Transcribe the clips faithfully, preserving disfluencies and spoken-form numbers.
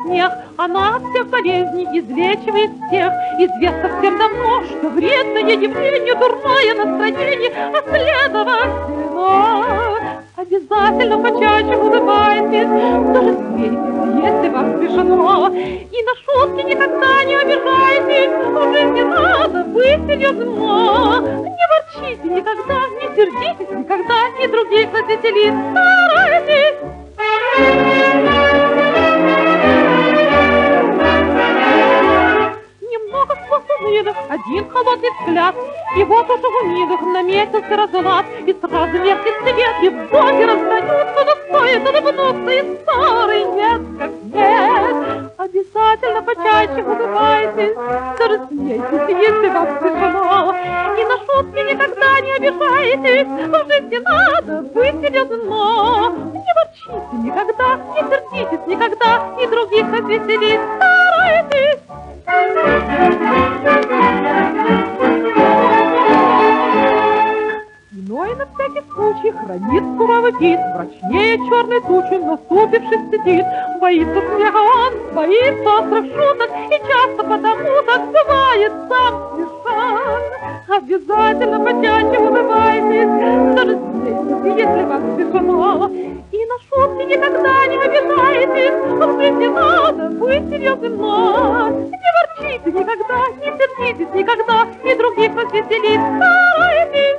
смех, она от всех болезней излечивает всех. Известно всем давно, что вредное явление, дурное настроение, а следовательно, обязательно почаще улыбайтесь, даже смейтесь, если вам смешно. И на шутки никогда не обижайтесь, в жизни надо быть серьезно. Не ворчите никогда, не сердитесь никогда, и других развеселить старайтесь. Немного слов унылых, один холодный взгляд, и вот уже в унылых наметился разлад, и сразу меркий свет, и боги раздаются, но стоит улыбнуться, и старый нет как нет. Обязательно почаще улыбайтесь, даже смейтесь, если вам смешно, и на шутки никогда не обижайтесь, в жизни надо быть серьезно. Не ворчите никогда, не сердитесь никогда, и других развеселить старайтесь. Иной на всякий случай хранит суровый вид, мрачнее черной тучи наступившись сидит. Боится смеха он, боится острых шуток, и часто потому так бывает сам смешан. Обязательно почаще улыбайтесь, даже смейтесь, если вам смешно. И на шутки никогда не обижайтесь, в жизни надо быть серьезно. Не ворчите никогда, не сердитесь никогда, и других развеселить старайтесь.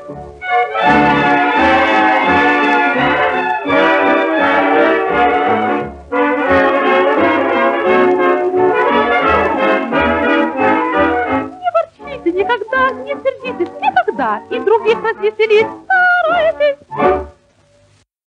Не ворчите никогда, не сердитесь никогда, и других развеселить